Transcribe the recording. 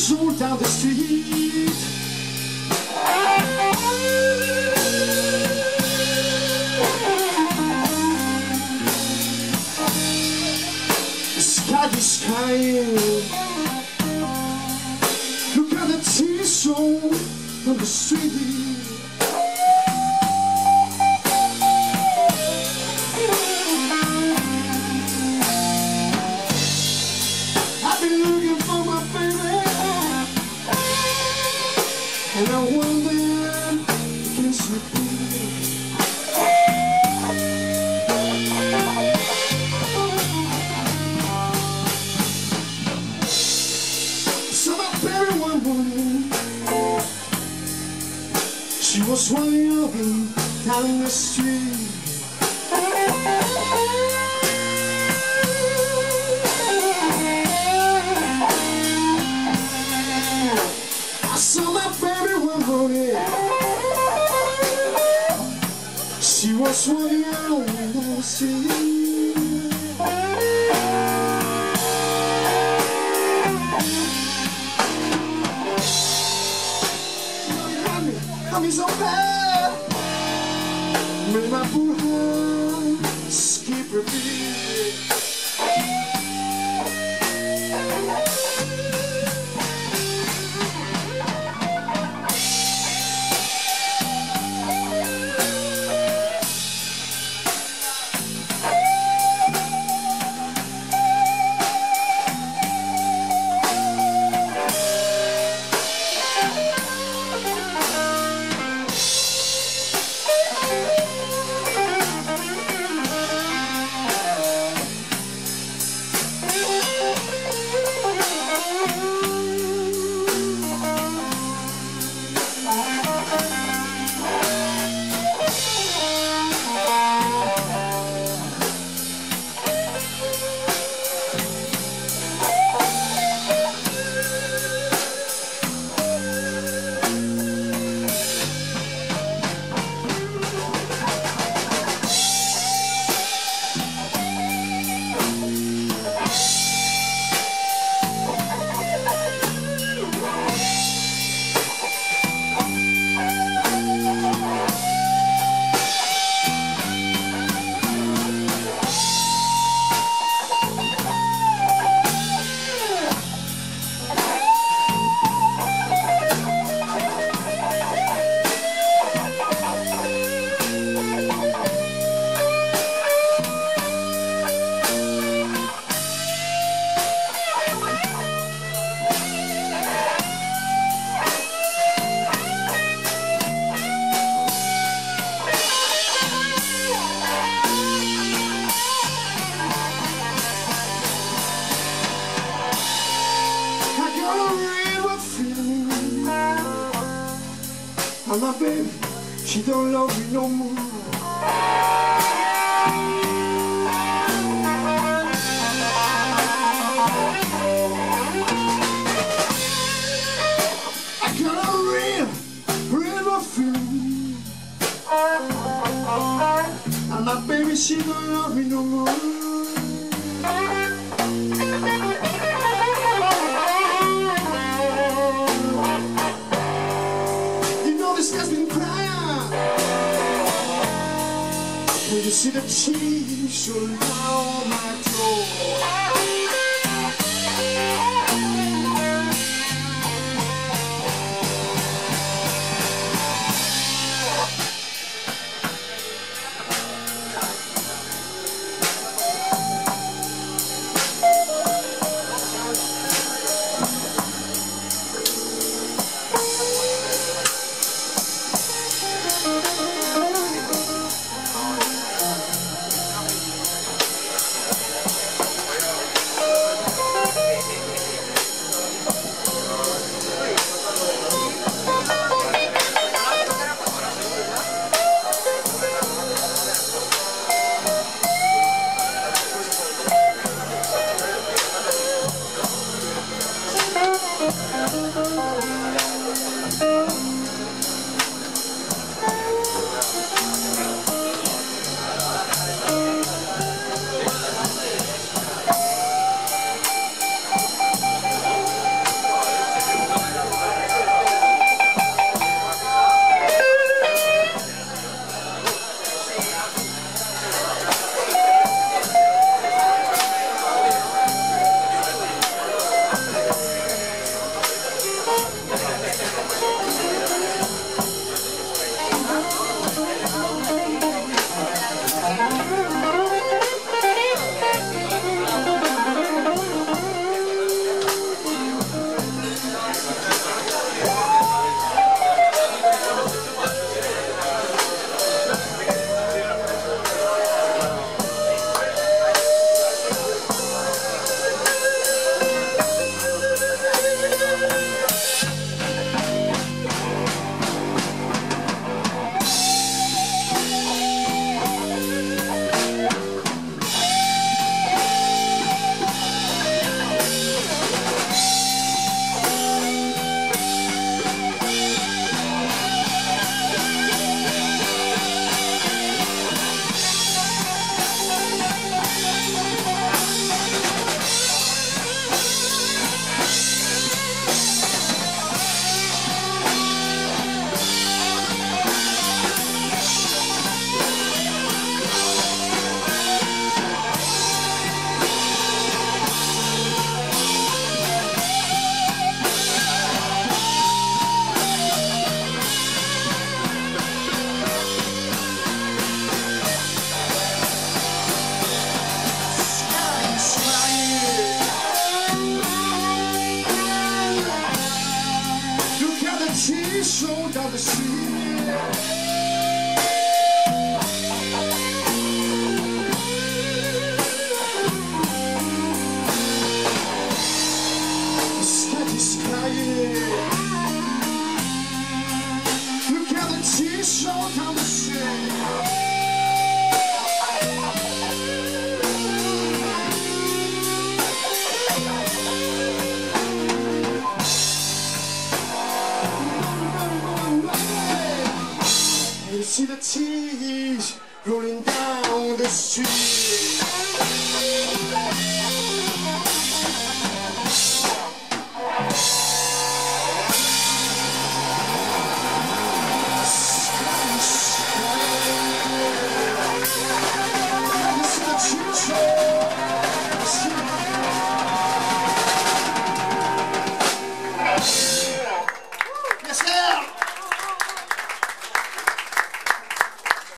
stroll down the street. The sky is crying. Look at the tears on the street. And I wonder, can she be? So I buried one morning. She was walking down the street. So my baby one morning, she was walking out on the street. Got me so bad, made my poor heart skip a beat. And my baby, she don't love me no more. I got a real feeling. And my baby, she don't love me no more. When you see the cheese, you'll know my door. see the tears rolling down the street.